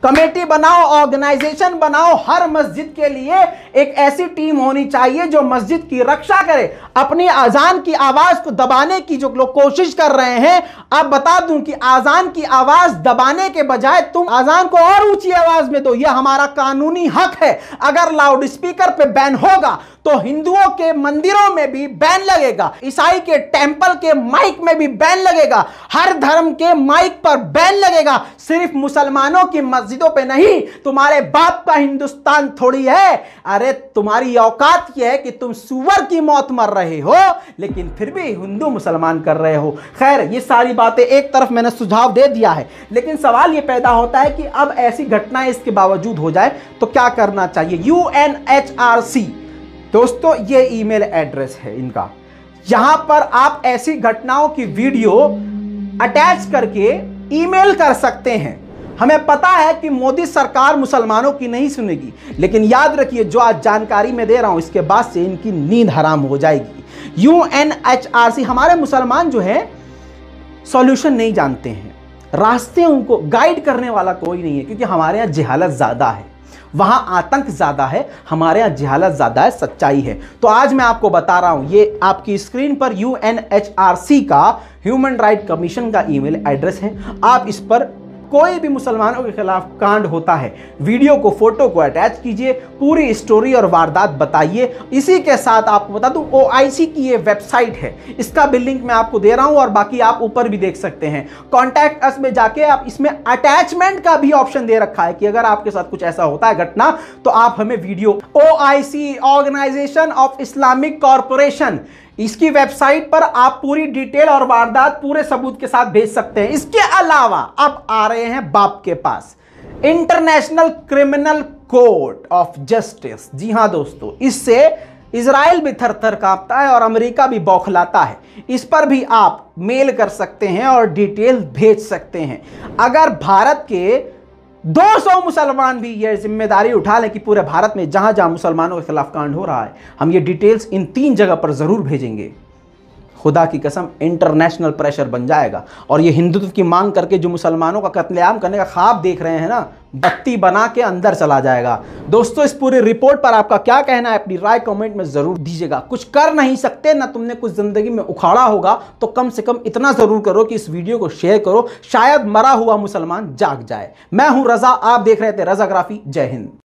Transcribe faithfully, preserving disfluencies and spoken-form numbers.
Committee बनाओ, organisation बनाओ। हर मस्जिद के लिए एक ऐसी टीम होनी चाहिए जो मस्जिद की रक्षा करे। अपनी अजान की आवाज को दबाने की जो लोग कोशिश कर रहे हैं, अब बता दूं कि अजान की आवाज दबाने के बजाय तुम अजान को और ऊंची आवाज में दो। यह हमारा कानूनी हक है। अगर लाउड स्पीकर पे बैन होगा तो हिंदुओं के मंदिरों में भी बैन लगेगा, ईसाई के टेंपल के माइक में भी बैन लगेगा, हर धर्म के माइक पर बैन लगेगा। सिर्फ मुसलमानों की मस्जिदों पे नहीं। तुम्हारे बाप का हिंदुस्तान थोड़ी है। अरे तुम्हारी औकात यह है कि तुम सुअर की मौत मर रहे हो, लेकिन फिर भी हिंदू मुसलमान कर रहे हो। खैर, ये सारी बातें एक तरफ मैंने सुझाव दे दिया है, लेकिन सवाल यह पैदा होता है कि अब ऐसी घटनाएं इसके बावजूद हो जाए तो क्या करना चाहिए। U N H R C दोस्तों, ये ईमेल एड्रेस है इनका। यहां पर आप ऐसी घटनाओं की वीडियो अटैच करके ईमेल कर सकते हैं। हमें पता है कि मोदी सरकार मुसलमानों की नहीं सुनेगी, लेकिन याद रखिए जो आज जानकारी मैं दे रहा हूं इसके बाद से इनकी नींद हराम हो जाएगी। U N H R C, हमारे मुसलमान जो है सॉल्यूशन नहीं जानते हैं, रास्ते उनको गाइड करने वाला कोई नहीं है, क्योंकि हमारे यहां जहालत ज्यादा है, वहां आतंक ज्यादा है, हमारे यहां जहालत ज्यादा है, सच्चाई है। तो आज मैं आपको बता रहा हूं, ये आपकी स्क्रीन पर U N H R C का ह्यूमन राइट कमीशन का ईमेल एड्रेस है। आप इस पर कोई भी मुसलमानों के खिलाफ कांड होता है, वीडियो को, फोटो को अटैच कीजिए, पूरी स्टोरी और वारदात बताइए। इसी के साथ आपको बता दूं, ओ आई सी की ये वेबसाइट है, इसका भी लिंक मैं आपको दे रहा हूं और बाकी आप ऊपर भी देख सकते हैं। कॉन्टैक्ट अस में जाके आप इसमें अटैचमेंट का भी ऑप्शन दे रखा है कि अगर आपके साथ कुछ ऐसा होता है घटना तो आप हमें video. O I C, organisation of Islamic corporation, इसकी वेबसाइट पर आप पूरी डिटेल और वारदात पूरे सबूत के साथ भेज सकते हैं। इसके अलावा अब आ रहे हैं बाप के पास, international criminal court of justice. जी हां दोस्तों, इससे इजराइल भी थर थर कांपता है और अमेरिका भी बौखलाता है। इस पर भी आप मेल कर सकते हैं और डिटेल भेज सकते हैं। अगर भारत के दो सौ मुसलमान भी ये जिम्मेदारी उठा लें कि पूरे भारत में जहां जहां मुसलमानों के खिलाफ कांड हो रहा है, हम ये डिटेल्स इन तीन जगह पर जरूर भेजेंगे, खुदा की कसम इंटरनेशनल प्रेशर बन जाएगा। और ये हिंदुत्व की मांग करके जो मुसलमानों का कत्लेआम करने का ख्वाब देख रहे हैं ना, बत्ती बना के अंदर चला जाएगा। दोस्तों, इस पूरी रिपोर्ट पर आपका क्या कहना है, अपनी राय कमेंट में जरूर दीजिएगा। कुछ कर नहीं सकते ना, तुमने कुछ जिंदगी में उखाड़ा होगा तो कम से कम इतना जरूर करो कि इस वीडियो को शेयर करो, शायद मरा हुआ मुसलमान जाग जाए। मैं हूं रजा, आप देख रहे थे रजाग्राफी। जय हिंद।